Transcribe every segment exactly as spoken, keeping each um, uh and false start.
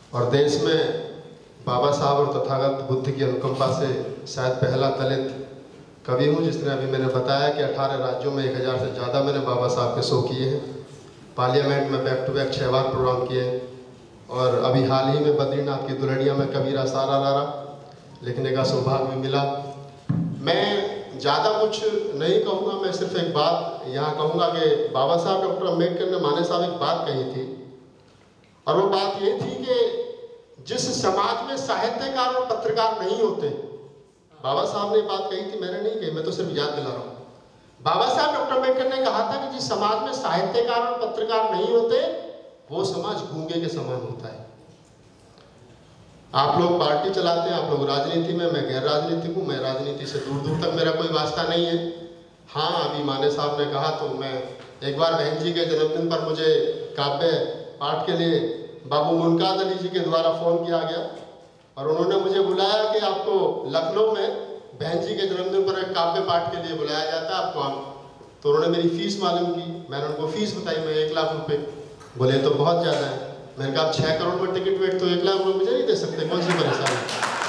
और देश में बाबा साहब और तथागत बुद्ध की अनुकंपा से शायद पहला दलित कवि हूँ जिसने, अभी मैंने बताया कि अठारह राज्यों में एक हज़ार से ज़्यादा मैंने बाबा साहब के शो किए हैं। पार्लियामेंट में बैक टू बैक छः बार प्रोग्राम किए, और अभी हाल ही में बद्रीनाथ की दुल्हनिया में कबीरा सारा लारा लिखने का सौभाग्य भी मिला। मैं ज़्यादा कुछ नहीं कहूँगा, मैं सिर्फ एक बात यहाँ कहूँगा कि बाबा साहब डॉक्टर अम्बेडकर ने माने साहब एक बात कही थी, और वो बात ये थी कि जिस समाज में साहित्यकार और पत्रकार नहीं होते, बाबा साहब ने बात कही थी, मैंने नहीं कही, मैं तो सिर्फ याद दिला रहा हूँ। बाबा साहब डॉक्टर अम्बेडकर ने कहा था कि जिस समाज में साहित्यकार और पत्रकार नहीं होते वो समाज गूंगे के समान होता है। आप लोग पार्टी चलाते हैं, आप लोग राजनीति में, मैं गैर राजनीतिक हूँ, मैं राजनीति से दूर दूर तक मेरा कोई वास्ता नहीं है। हाँ, अभी माने साहब ने कहा तो मैं एक बार बहन जी के जन्मदिन पर मुझे काव्य पाठ के लिए बाबू मुनकाद अली जी के द्वारा फ़ोन किया गया, और उन्होंने मुझे बुलाया कि आपको लखनऊ में बहन जी के जन्मदिन पर एक काव्य पाठ के लिए बुलाया जाता है, आपको आप। तो उन्होंने मेरी फीस मालूम की, मैंने उनको फीस बताई, मैं एक लाख रुपए। बोले तो बहुत ज़्यादा है। मैंने कहा आप छः करोड़ में टिकट वेट, तो एक लाख रुपये मुझे नहीं दे सकते, कौन सी परेशानी?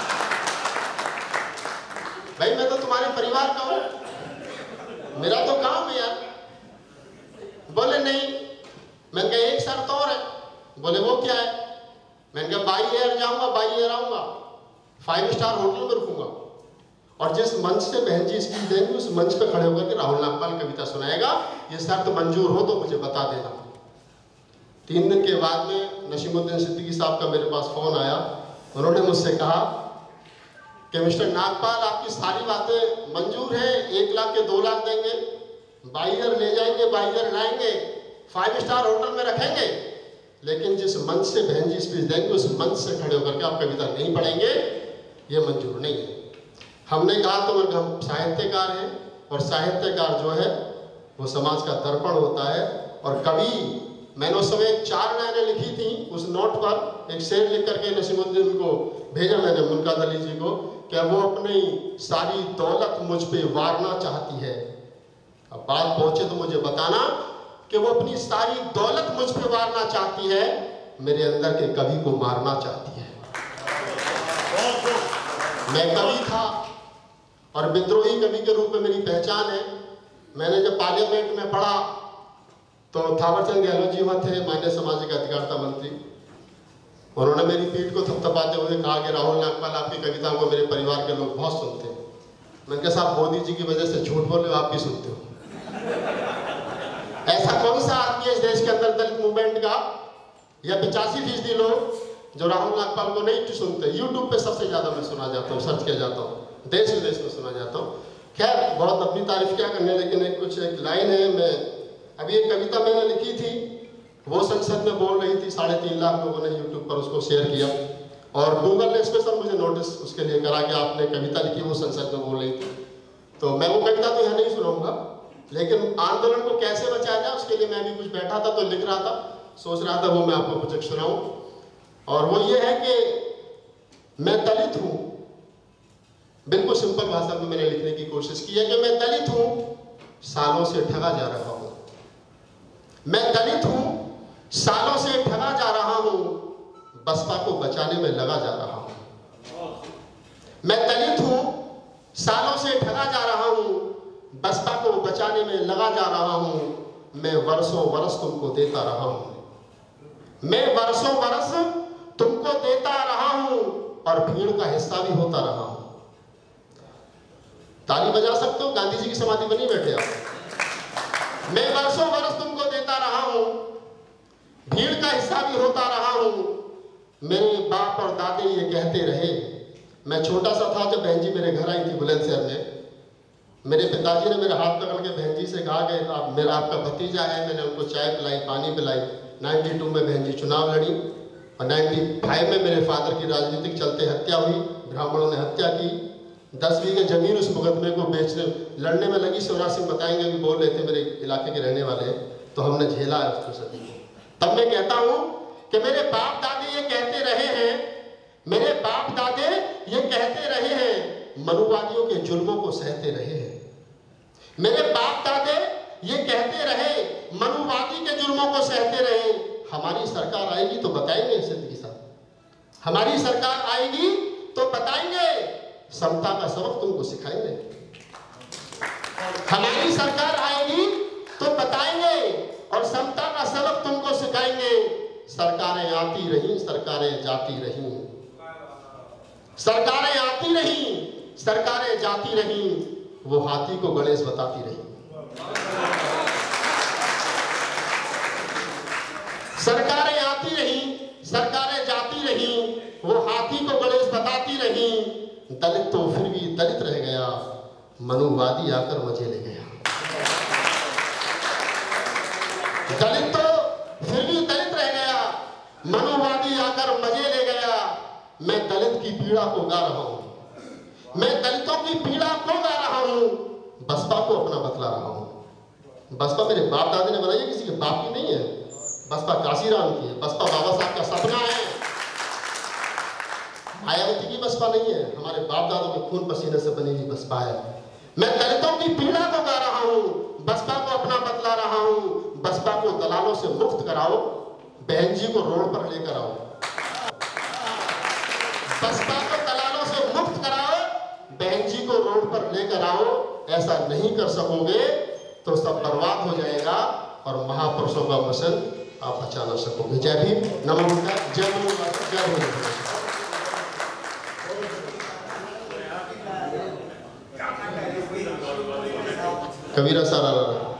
भाई मैं तो तुम्हारे परिवार का हूँ, मेरा तो काम है यार। बोले नहीं। मैंने कहा एक शर्त और है। बोले वो क्या है? मैंने कहा बाई एयर जाऊंगा, बाई एयर आऊंगा, फाइव स्टार होटल में रुकूंगा, और जिस मंच से बहन जी स्पीच देंगे उस मंच पे खड़े होकर के राहुल नागपाल कविता सुनाएगा। ये शर्त तो मंजूर हो तो मुझे बता देना। तीन दिन के बाद में नसीमुद्दीन सिद्दीकी साहब का मेरे पास फोन आया। उन्होंने मुझसे कहा कि मिस्टर नागपाल, आपकी सारी बातें मंजूर हैं, एक लाख के दो लाख देंगे, बाई एयर ले जाएंगे, बाई एयर लाएंगे, फाइव स्टार होटल में रखेंगे, लेकिन जिस मंच से बहन जी स्पीच देंगे उस मंच से खड़े होकर के आप कविता नहीं पढ़ेंगे, ये मंजूर नहीं है। हमने कहा तो हम साहित्यकार हैं, और साहित्यकार जो है वो समाज का दर्पण होता है। और कवि, मैंने उस समय चार लाइनें लिखी थी उस नोट पर, एक शेर लिख करके नसीमुद्दीन को भेजा मैंने, मुनकाद अली जी को, कि वो अपनी सारी दौलत मुझ पे वारना चाहती है। अब बात पहुंचे तो मुझे बताना कि वो अपनी सारी दौलत मुझ पे वारना चाहती है, मेरे अंदर के कवि को मारना चाहती है। मैं कवि था और विद्रोही कवि के रूप में मेरी पहचान है। मैंने जब पार्लियामेंट में पढ़ा तो थावरचंद गहलोत जी वहाँ थे, माननीय सामाजिक अधिकारिता मंत्री। उन्होंने मेरी पीठ को थपथपाते हुए कहा कि राहुल नागपाल, आपकी कविताओं को मेरे परिवार के लोग बहुत सुनते हैं। मैंने कहा साहब, मोदी जी की वजह से झूठ बोल रहे हो, आप भी सुनते हो। ऐसा कौन सा आदमी है इस देश के अंदर दलित मूवमेंट का या पिचासी फीसदी लोग जो राहुल नागपाल को नहीं सुनते? यूट्यूब पे सबसे ज्यादा मैं सुना जाता हूँ, सर्च किया जाता हूँ, देश विदेश में सुना जाता हूँ। खैर, बहुत अपनी तारीफ क्या करने, लेकिन एक कुछ एक लाइन है। मैं अभी एक कविता मैंने लिखी थी, वो संसद में बोल रही थी, साढ़े तीन लाख लोगों ने यूट्यूब पर उसको शेयर किया, और गूगल ने स्पेशल मुझे नोटिस उसके लिए करा कि आपने कविता लिखी, वो संसद में बोल रही थी। तो मैं वो कविता तो यहाँ नहीं सुनाऊंगा, लेकिन आंदोलन को कैसे बचाया जाए उसके लिए मैं भी कुछ बैठा था तो लिख रहा था, सोच रहा था वो मैं आपको कुछ सुनाऊं। और वो ये है कि मैं दलित हूं। बिल्कुल सिंपल भाषा में मैंने लिखने की कोशिश की है कि मैं दलित हूं, सालों से ठगा जा रहा हूं। मैं दलित हूं, सालों से ठगा जा रहा हूं, बसपा को बचाने में लगा जा रहा हूं। मैं दलित हूं, सालों से ठगा जा रहा हूं, बसपा को बचाने में लगा जा रहा हूं। मैं वर्षों बरस तुमको देता रहा हूं, मैं वर्षों बरस तुमको देता रहा हूं, और भीड़ का हिस्सा भी होता रहा हूं। ताली बजा सकते हो, गांधी जी की समाधि बनी बैठे आप। मैं वर्षों बरस तुमको देता रहा हूं, भीड़ का हिस्सा भी होता रहा हूं। मेरे बाप और दादे ये कहते रहे। मैं छोटा सा था जब बहन जी मेरे घर आई थी बुलंदशहर में। मेरे पिताजी ने मेरे हाथ पकड़ के बहन जी से कहा कि आप मेरा आपका भतीजा है। मैंने उनको चाय पिलाई, पानी पिलाई। बानवे में बहन जी चुनाव लड़ी, और पचानवे में मेरे फादर की राजनीतिक चलते हत्या हुई, ब्राह्मणों ने हत्या की। दस बीघे जमीन उस मुकदमे को बेचने लड़ने में लगी। शिवराज सिंह बताएंगे कि बोल रहे थे मेरे इलाके के रहने वाले, तो हमने झेला है उसको सदी को। तब मैं कहता हूँ कि मेरे बाप दादे ये कहते रहे हैं, मेरे बाप दादे ये कहते रहे हैं, मनुवादियों के जुल्मों को सहते रहे हैं। मेरे बाप दादे ये कहते रहे, मनुवादी के जुल्मों को सहते रहे। हमारी सरकार आएगी तो बताएंगे सिद्दीकी साहब, हमारी सरकार आएगी तो बताएंगे, समता का सबक तुमको सिखाएंगे। हमारी सरकार आएगी तो बताएंगे और समता का सबक तुमको सिखाएंगे। सरकारें आती रही, सरकारें जाती रही, सरकारें आती रही, सरकारें जाती रही, वो हाथी को गणेश बताती रही। सरकारें आती रही, सरकारें जाती रही, वो हाथी को गणेश बताती रही। दलित तो फिर भी दलित रह गया, मनुवादी आकर मजे ले गया। दलित तो फिर भी दलित रह गया, मनुवादी आकर मजे ले गया। मैं दलित की पीड़ा को गा रहा हूं, मैं दलितों की पीड़ा को गा रहा हूं, बसपा को अपना बतला रहा हूं। बसपा मेरे बाप दादा ने बनाई है, किसी के बाप की नहीं है। बसपा काशीराम की है, बसपा बाबा साहब का सपना है। मायावती की बसपा नहीं है, हमारे बाप दादों के खून पसीने से बनी हुई बसपा है। मैं दलितों की पीड़ा को गा रहा हूं, बसपा को अपना बतला रहा हूं। बसपा को दलालों से मुक्त कराओ, बहन जी को रोड पर लेकर आओ। बसपा को दलालों से मुक्त कराओ, बहन जी को रोड पर लेकर आओ। ऐसा नहीं कर सकोगे तो सब बर्बाद हो जाएगा और महापुरुषों का मिशन आप बचा ना सकोगे। जय भीम, नमो बुद्धाय, जय गुरु, जय गुरु। कबीरा सारा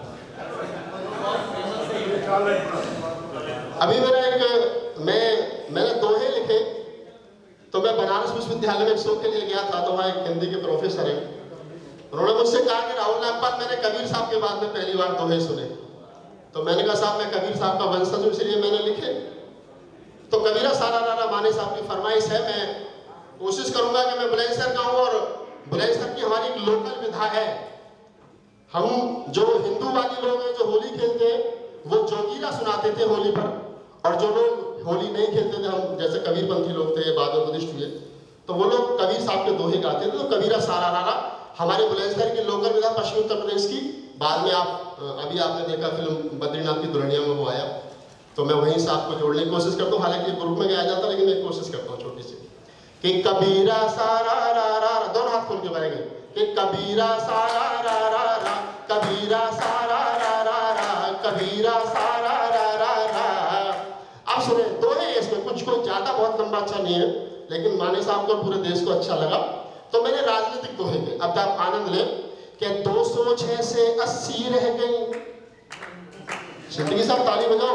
अभी मेरा एक मैं मैंने दोहे लिखे, तो मैं बनारस विश्वविद्यालय में एक शो के लिए गया था। तो वहाँ एक हिंदी के प्रोफेसर हैं, उन्होंने मुझसे कहा कि राहुल नागपाल, मैंने कबीर साहब के बाद में पहली बार दोहे सुने। तो मैंने कहा साहब मैं कबीर साहब का वंशज हूँ, इसलिए मैंने लिखे। तो कबीरा सारा रारा माने साहब की फरमाइश है, मैं कोशिश करूंगा कि मैं बुलंदशहर का हूँ और बुलंदशहर की हमारी एक लोकल विधा है। हम जो हिंदूवादी लोग हैं जो होली खेलते हैं, वो जोगीरा सुनाते थे होली पर, और जो लोग होली नहीं खेलते थे, हम जैसे कबीरपंथी लोग थे, बाद में बुद्धिस्ट हुए, तो वो लोग कबीर साहब के दोहे गाते थे। तो कबीरा सारा रारा हमारे बुलंदशहर की लोकल विधा पश्चिमी उत्तर प्रदेश की। बाद में आप अभी आपने देखा फिल्म बद्रीनाथ की दुल्हनिया में वो आया, तो मैं वहीं से आपको जोड़ने की कोशिश करता हूँ। हालांकि ग्रुप में गाया जाता, लेकिन मैं कोशिश करता हूँ छोटी सी कि कबीरा सारा रारा, दोनों हाथ खोल के गाएंगे कि कबीरा सारा रारा, कबीरा सारा रारा, कबीरा सारा रारा। आप सुने दोहे, इसमें कुछ कोई ज्यादा बहुत लंबा अच्छा नहीं है, लेकिन माने साहब को पूरे देश को अच्छा लगा, तो मैंने राजनीतिक दोहे के। अब आप आनंद लें कि दो सौ छह से अस्सी रह गई। सिद्दीकी साहब ताली बजाओ।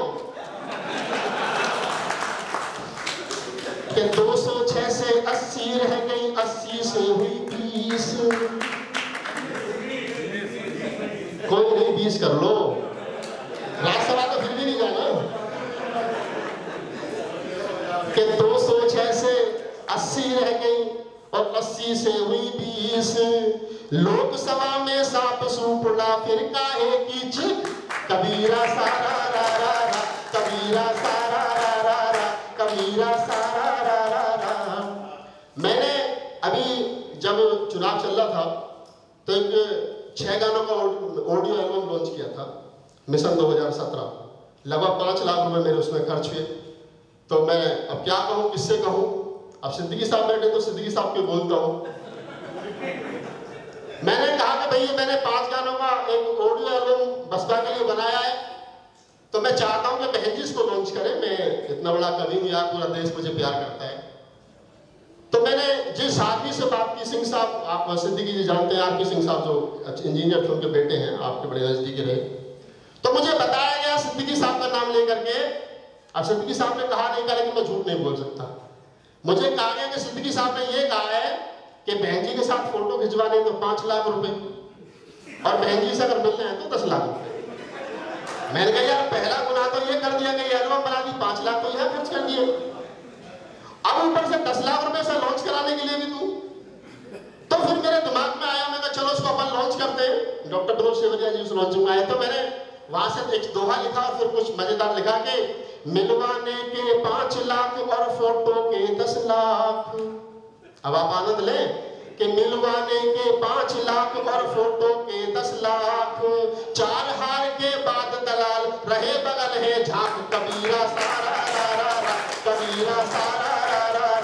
कि दो सौ छह से अस्सी रह गई, अस्सी से हुई बीस। कोई नहीं, बीस कर लो, राज्यसभा तो फिर भी नहीं जाना। कि दो सौ छह से अस्सी रह गई और अस्सी से हुई बीस। लोकसभा में सांप सूपड़ा फिर काहे की चिक। कबीरा सारा रा रा रा, कबीरा सारा रा रा रा, कबीरा सारा रा रा रा। मैंने अभी जब चुनाव चल रहा था तो एक छह गानों का ऑडियो एल्बम लॉन्च किया था, मिशन दो हज़ार सत्रह। लगभग पाँच लाख रुपए मेरे उसमें खर्च हुए। तो मैं अब क्या कहूँ, किससे कहूँ। अब सिद्दीकी साहब बैठे तो सिद्दीकी साहब के बोलता हूँ। मैंने कहा कि भैया मैंने पांच गानों का एक ऑडियो एल्बम बसपा के लिए बनाया है, तो मैं चाहता हूं कि बहन जी इसको लॉन्च करें। मैं इतना बड़ा कवि हूं यार, पूरा देश मुझे प्यार करता है। तो मैंने जिस आदमी से बात की, सिंह साहब, आप सिद्दीकी जी जानते हैं, आर पी सिंह साहब जो इंजीनियर थे, उनके बेटे हैं, आपके बड़े नजदीकी रहे। तो मुझे बताया गया सिद्दीकी साहब का नाम लेकर के। अब सिद्दीकी साहब ने कहा नहीं कहा, लेकिन मैं झूठ नहीं बोल सकता। मुझे कहा गया कि सिद्दीकी साहब ने यह कहा है कि बहन जी के साथ फोटो खिंचवाने तो पांच लाख रुपए, और बहन जी से अगर मिलना है तो दस लाख रुपए। मैंने कहा यार पहला गुनाह तो ये कर दिया कि एल्बम बना दी, पांच लाख तो यहाँ खर्च कर दिए, अब ऊपर से दस लाख रुपए से लॉन्च कराने के लिए भी तू। तो फिर मेरे दिमाग में आया, मैं कहा चलो उसको अपन लॉन्च करते हैं। डॉक्टर विनोद सेवरिया जी उस लॉन्चिंग में आए, तो मैंने वहां से एक दोहा लिखा और फिर कुछ मजेदार लिखा कि मिलवाने के पांच लाख और फोटो के दस लाख। अब आप आनंद लें कि मिलवाने के पांच लाख और फोटो के दस लाख। चार हार के बाद दलाल रहे बगल है झांक। कबीरा सारा रा रा रा, कबीरा सारा रा रा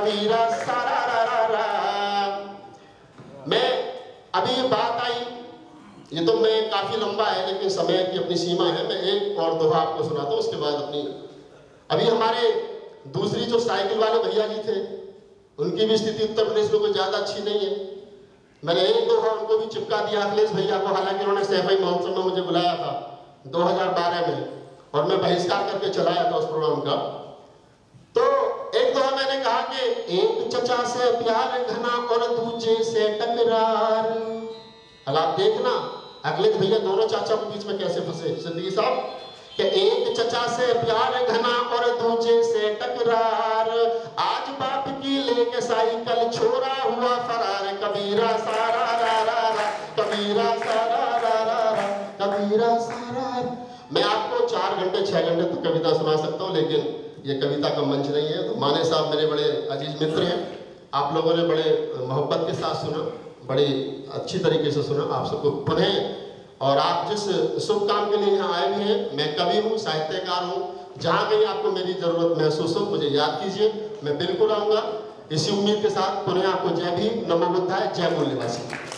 कबीरा सारा रा रा रा। मैं अभी ये बात आई, ये तो मैं काफी लंबा है लेकिन समय की अपनी सीमा है। मैं एक और दोहा आपको सुनाता हूँ, उसके बाद अपनी। अभी हमारे दूसरी जो साइकिल वाले भैया जी थे, उनकी भी स्थिति उत्तर प्रदेश में कोई ज्यादा अच्छी नहीं है। मैंने एक दोहा उनको भी चिपका दिया, अखिलेश भैया को। हालांकि उन्होंने सैफई महोत्सव में मुझे बुलाया था दो हज़ार बारह में और मैं बहिष्कार करके चलाया था उस प्रोग्राम का। तो एक दोहा मैंने कहा कि एक चचा से प्यार घना और दूजे से टकरार। अब आप देखना अखिलेश भैया दोनों चाचा के बीच में कैसे फंसे सिद्दीकी साहब, कि एक चचा से प्यार घना और दूजे से टकरार। आज बाप की लेके साइकिल छोरा हुआ फरार। कबीरा सारा रा रा रा, कबीरा सारा रा रा रा, कबीरा सारा। मैं आपको चार घंटे छह घंटे तक तो कविता सुना सकता हूँ, लेकिन ये कविता का मंच नहीं है। तो माने साहब मेरे बड़े अजीज मित्र हैं, आप लोगों ने बड़े मोहब्बत के साथ सुना, बड़ी अच्छी तरीके से सुना। आप सबको पुनः, और आप जिस शुभ काम के लिए यहाँ आए हुए हैं, मैं कवि हूँ, साहित्यकार हूँ, जहाँ कहीं आपको मेरी जरूरत महसूस हो मुझे याद कीजिए, मैं बिल्कुल आऊँगा। इसी उम्मीद के साथ पुनः आपको जय भीम, नमो बुद्धाय, जय मूल निवासी।